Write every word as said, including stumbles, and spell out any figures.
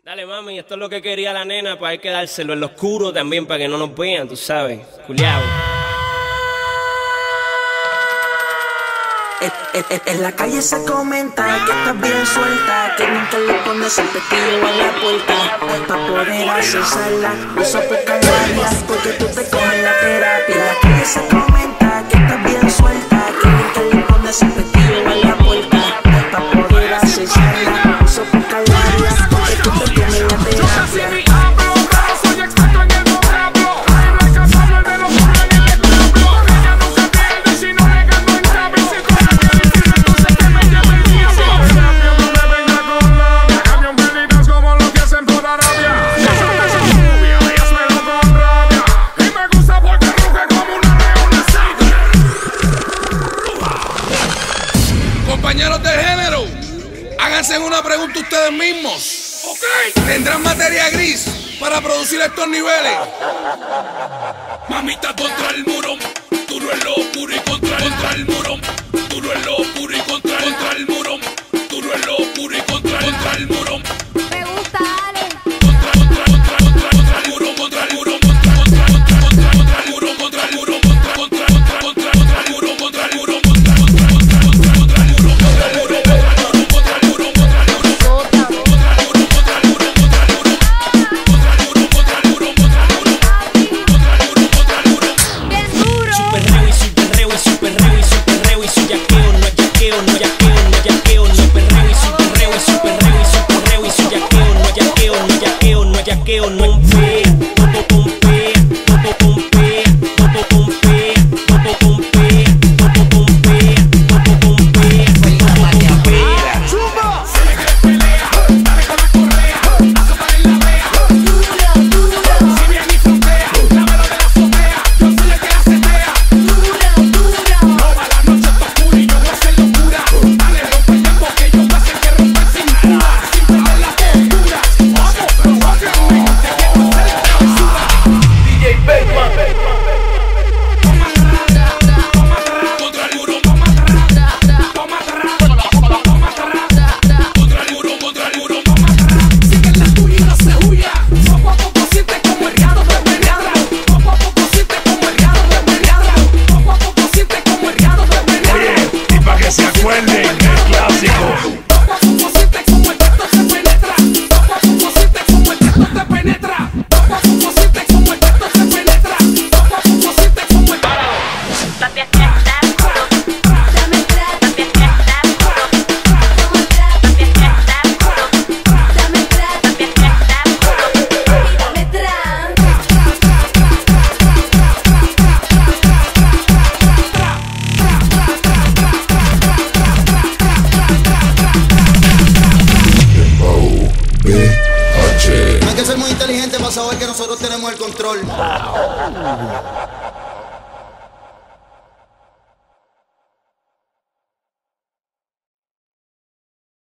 Dale, mami, esto es lo que quería la nena, para hay que dárselo en lo oscuro también, para que no nos vean, tú sabes, culiao. En, en, en la calle se comenta que estás bien suelta, que nunca le pones el pestillo a la puerta. Pa' poder hacer sala, no soportas varias, porque tú te coges la terapia. En la calle se comenta que estás bien suelta, que nunca le pones el pestillo a la puerta. Pa' poder hacer sala, no soportas varias, porque tú te coges la terapia. Compañeros del género, háganse una pregunta ustedes mismos. Okay. ¿Tendrán materia gris para producir estos niveles? Mamita contra el muro, duro en lo puro y contra, contra el muro, duro en lo puro y contra, contra el muro, duro en lo puro y contra, contra el muro. Me gusta, Ale. Contra, contra, contra, contra, contra el muro, contra el muro, contra, contra, contra, contra, contra el muro, contra el muro, contra, contra, contra, contra, contra el muro, contra el muro. Yaqueo no pompe, todo pompe, todo pompe, todo pompe, todo pompe, todo pompe, todo pompe, todo pompe. ¡Zumba! Se le cree pelea, dale con la correa, azótale en la vea. Duro, duro. Si viene y frontea, lávalo de la azotea, yo soy el que la setea. Duro, duro. No va la noche está oscura y yo voy a hacer locura. Dale, rompe el tiempo que yo voy a hacer que rompe sin cintura. Sin perder la postura. Vamos, provoquenme. Se acuerden el clásico. Poco a poco sientes como el texto se penetra. Poco a poco sientes como el texto te penetra. Poco a poco sientes como el texto se penetra. Poco a poco sientes como el Papi, aquí está puro. Dame atrás. Papi, aquí está puro. Toma atrás. Papi, aquí está puro. Dame atrás. Papi, aquí está puro. Y dame atrás. No hay que ser muy inteligente para saber que nosotros tenemos el control.